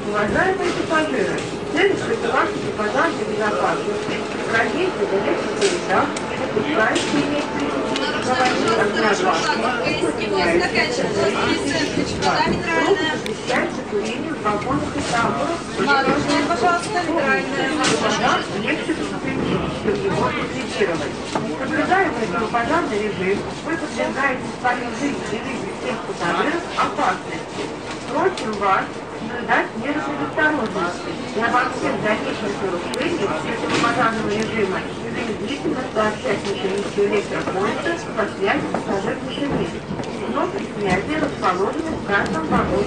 Уважаемые пассажиры, в целях профилактики пожарной безопасности, проезде в электропоездах не допускается иметь при себе запрещается курение в вагонах и тамбурах. Мороженое, пожалуйста, минеральное. Пожар легче предупредить, его ликвидировать. Соблюдая противопожарный режим, вы подвергаете свою жизнь и жизнь всех пассажиров опасности. Просим вас соблюдать меры предосторожности и обо всех дальнейших нарушениях противопожарного режима незамедлительно сообщать машинисту электропоезда по связи с пассажирной семьей. Кнопки связи расположены в каждом вагоне.